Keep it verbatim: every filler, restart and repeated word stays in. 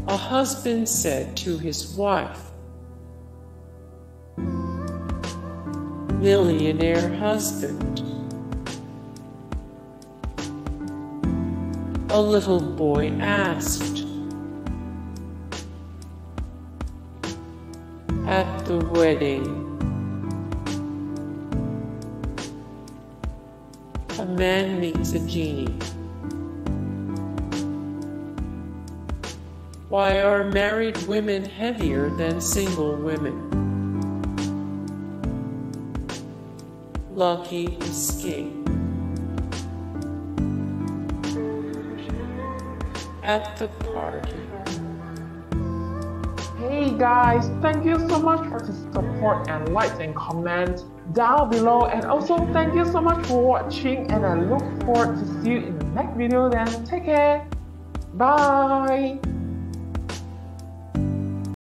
A husband said to his wife, "Millionaire husband." A little boy asked, "At the wedding, a man meets a genie. Why are married women heavier than single women?" Lucky escape. At the party. Hey guys, thank you so much for the support and likes and comments down below, and also thank you so much for watching, and I look forward to see you in the next video. Then take care. Bye.